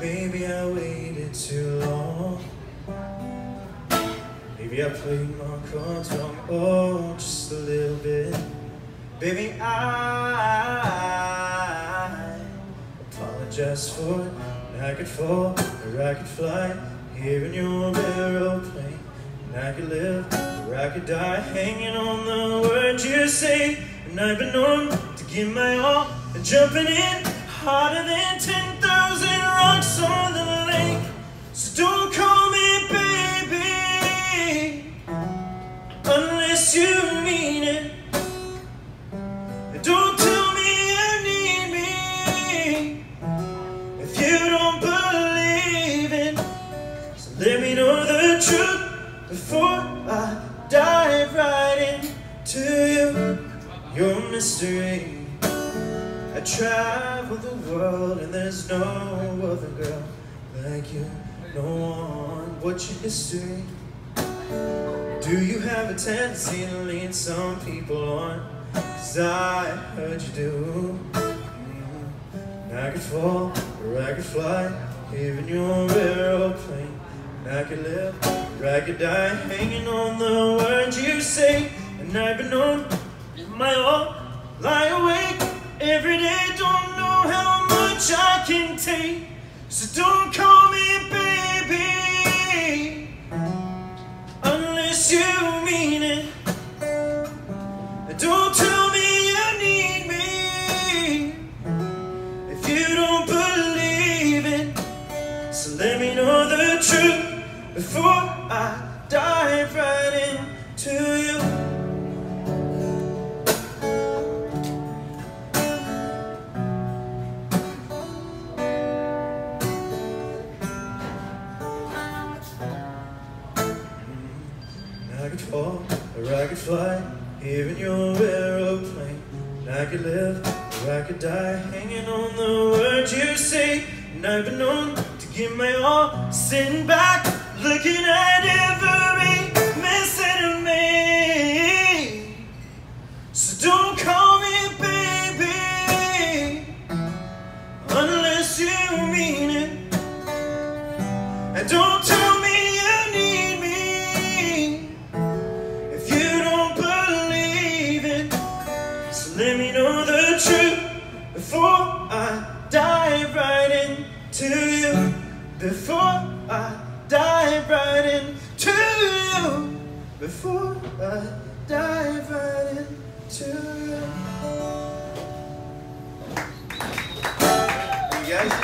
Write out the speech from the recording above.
maybe I waited too long. Maybe I played my cards wrong, oh, just a little bit. Baby, I apologize for it. And I could fall, or I could fly here in your aeroplane. And I could live, or I could die hanging on the words you say. And I've been known to give my all, and jumping in harder than 10,000 rocks on the lake. So don't call me baby unless you mean it. And don't tell me you need me if you don't believe it. So let me know the truth before I dive right into you. Your mystery. I travel the world and there's no other girl like you. No one. What's your history? Do you have a tendency to lead some people on? 'Cause I heard you do. I could fall or I could fly here in your aeroplane. And I could live or I could die hanging on the words you say. And I've been known in my all, lie awake every day, don't know how much I can take. So don't call me baby unless you mean it. And don't tell me you need me if you don't believe it. So let me know the truth before I dive right into you. I could fall or I could fly here in your aeroplane. And I could live or I could die hanging on the words you say. And I've been known to give my all, sitting back looking at every message of me. So don't call me baby unless you mean it. And don't tell me you need me if you don't believe it. So let me know the truth before I dive right into you. Before I dive right into you. Before I dive right into you.